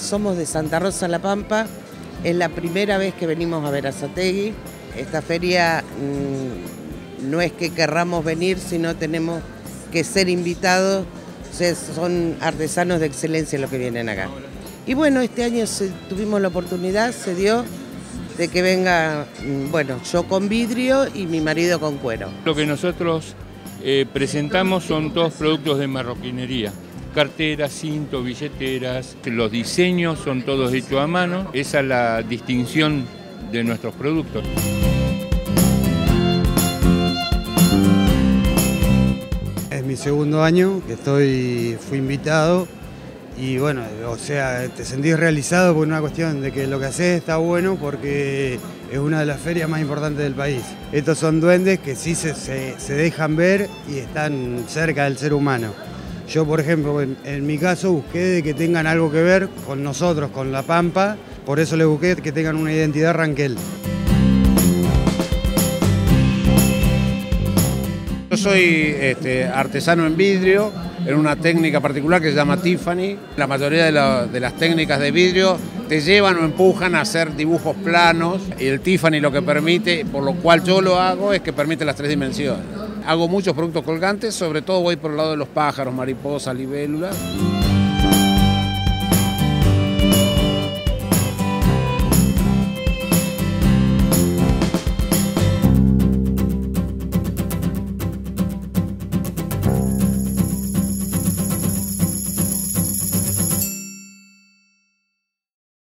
somos de Santa Rosa La Pampa, es la primera vez que venimos a Berazategui. Esta feria no es que querramos venir, sino tenemos que ser invitados, o sea, son artesanos de excelencia los que vienen acá. Y bueno, este año tuvimos la oportunidad, se dio, de que venga, bueno, yo con vidrio y mi marido con cuero. Lo que nosotros presentamos son todos productos de marroquinería. Carteras, cintos, billeteras, los diseños son todos hechos a mano. Esa es la distinción de nuestros productos. Es mi segundo año que fui invitado y bueno, o sea, te sentís realizado por una cuestión de que lo que haces está bueno porque es una de las ferias más importantes del país. Estos son duendes que sí se dejan ver y están cerca del ser humano. Yo, por ejemplo, en mi caso busqué de que tengan algo que ver con nosotros, con La Pampa, por eso les busqué que tengan una identidad Ranquel. Yo soy artesano en vidrio, en una técnica particular que se llama Tiffany. La mayoría de las técnicas de vidrio te llevan o empujan a hacer dibujos planos, y el Tiffany lo que permite, por lo cual yo lo hago, es que permite las 3 dimensiones. Hago muchos productos colgantes, sobre todo voy por el lado de los pájaros, mariposas, libélulas.